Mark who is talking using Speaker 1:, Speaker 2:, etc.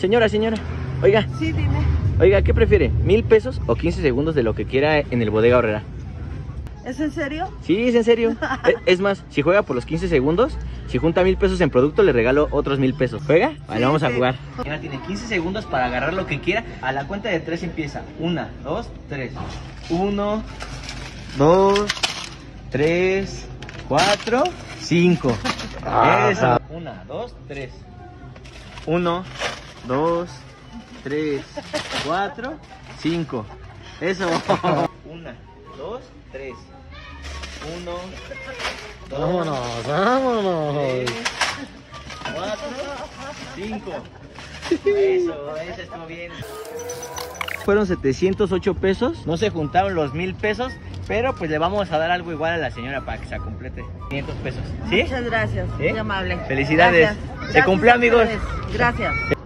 Speaker 1: Señora, oiga.
Speaker 2: Sí, dime.
Speaker 1: Oiga, ¿qué prefiere? ¿1000 pesos o 15 segundos de lo que quiera en el Bodega Aurrera?
Speaker 2: ¿Es en serio?
Speaker 1: Sí, es en serio. Es más, si juega por los 15 segundos, si junta 1000 pesos en producto, le regalo otros 1000 pesos. ¿Juega? Vale,
Speaker 2: Sí,
Speaker 1: vamos a
Speaker 2: sí.
Speaker 1: jugar. Señora, tiene 15 segundos para agarrar lo que quiera. A la cuenta de 3 empieza. 1, 2, 3. 1, 2, 3, 4, 5. Eso. 1, 2, 3. 1, 2, 3, 4, 5. Eso. 1, 2, 3. 1, 2,
Speaker 3: Vámonos.
Speaker 1: 3, 4, 5. Eso estuvo bien. Fueron 708 pesos. No se juntaron los 1000 pesos, pero pues le vamos a dar algo igual a la señora para que se complete. 500 pesos. ¿Sí?
Speaker 2: Muchas gracias,
Speaker 1: ¿Sí?
Speaker 2: muy amable.
Speaker 1: Felicidades.
Speaker 2: Gracias.
Speaker 1: Se cumplió,
Speaker 2: Gracias a
Speaker 1: amigos.
Speaker 2: ustedes. Gracias.